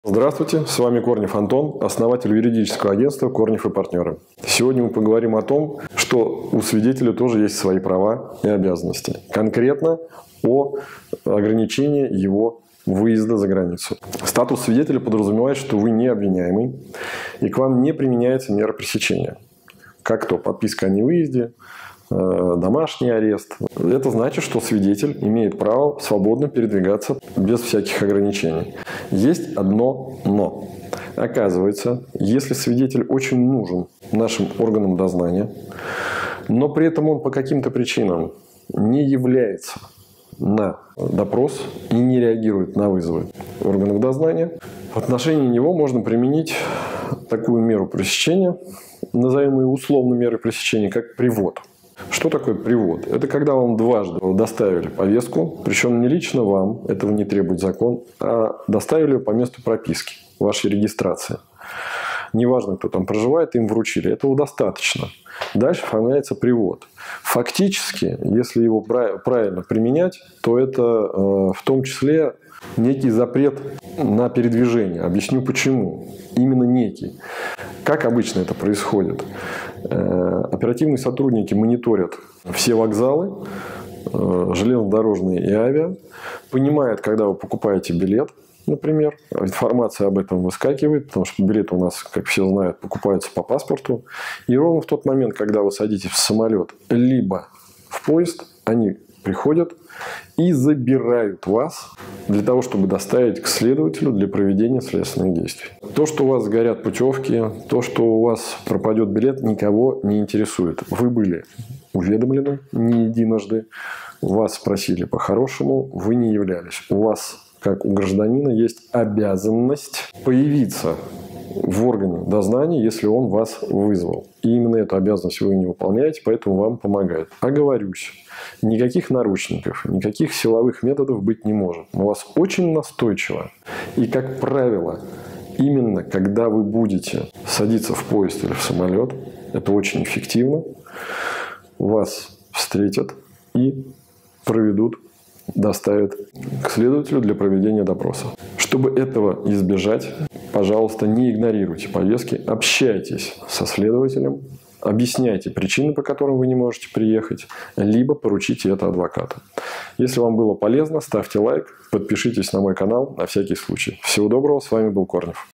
Здравствуйте, с вами Корнев Антон, основатель юридического агентства «Корнев и партнеры». Сегодня мы поговорим о том, что у свидетеля тоже есть свои права и обязанности. Конкретно о ограничении его выезда за границу. Статус свидетеля подразумевает, что вы не обвиняемый и к вам не применяется мера пресечения. Как то подписка о невыезде, домашний арест. Это значит, что свидетель имеет право свободно передвигаться без всяких ограничений. Есть одно «но». Оказывается, если свидетель очень нужен нашим органам дознания, но при этом он по каким-то причинам не является на допрос и не реагирует на вызовы органов дознания, в отношении него можно применить такую меру пресечения, назовем ее условной мерой пресечения, как привод. Что такое привод? Это когда вам дважды доставили повестку, причем не лично вам, этого не требует закон, а доставили ее по месту прописки, вашей регистрации. Неважно, кто там проживает, им вручили. Этого достаточно. Дальше оформляется привод. Фактически, если его правильно применять, то это в том числе некий запрет на передвижение. Объясню почему. Именно некий. Как обычно это происходит? Оперативные сотрудники мониторят все вокзалы, железнодорожные и авиа, понимают, когда вы покупаете билет, например, информация об этом выскакивает, потому что билеты у нас, как все знают, покупаются по паспорту. И ровно в тот момент, когда вы садитесь в самолет, либо в поезд, они приходят и забирают вас для того, чтобы доставить к следователю для проведения следственных действий. То, что у вас сгорят путевки, то, что у вас пропадет билет, никого не интересует. Вы были уведомлены не единожды, вас спросили по-хорошему, вы не являлись. У вас, как у гражданина, есть обязанность появиться в органе дознания, если он вас вызвал. И именно эту обязанность вы не выполняете, поэтому вам помогают. Оговорюсь, никаких наручников, никаких силовых методов быть не может. Но вас очень настойчиво. И, как правило, именно когда вы будете садиться в поезд или в самолет, это очень эффективно, вас встретят и проведут, доставят к следователю для проведения допроса. Чтобы этого избежать, пожалуйста, не игнорируйте повестки, общайтесь со следователем, объясняйте причины, по которым вы не можете приехать, либо поручите это адвокату. Если вам было полезно, ставьте лайк, подпишитесь на мой канал на всякий случай. Всего доброго, с вами был Корнев.